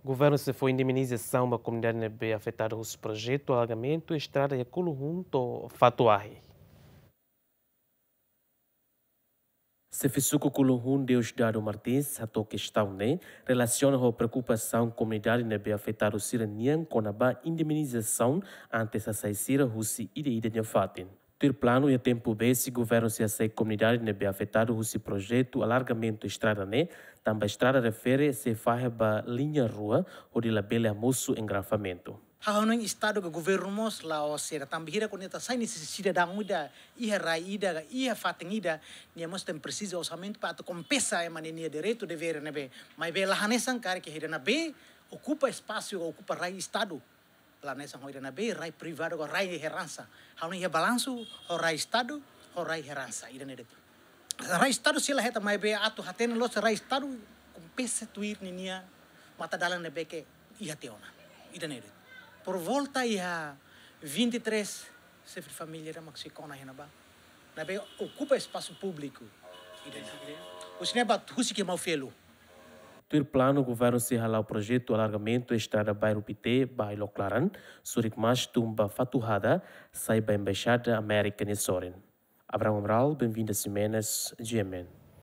Governo se foi indeminizasaun para a comunidade afetada husi projetu, alargamentu, estrada e Kuluhun to Fatu Ahi. Se fisuco Kuluhun Deus dado Martins, a questão né, relaciona com a preocupação comunidade nebe afetado siranian com a indeminização antes a saída husi ida de fatin. Ter plano e tempo B se governo se aceita comunidade nebe afetado husi projeto alargamento estrada né, também estrada refere se faz ba linha rua ou de labele amoço engrafamento. Hahonong estado ke governu mos la o sera tambihira koneta sai necessidade da muda iha raida iha fatingida nia mos tem precisa orçamento para compensar manenia direito de ver nebe mas be lahanesan cara que hira na be ocupa espaço ocupa rai estado lá nessa hira na be rai privado ko rai herança hahonong ia balanço o rai estado o rai herança ida nede rai estado se la heta mas be atu hatena los rai estado compensa tuir nia mata dalan nebe ke iha teona ida nede por volta ia 23 sempre família da maxicona aí na ba ocupa espaço público o cinema husi que mal felo Ter plano governo se halau o projeto alargamento estrada bairro Pite bairro Claran surik mas tumba Fatu Ahi sai ba embaixada América em Soren. Abraão Amral, bem-vindo a Semanas, GMN.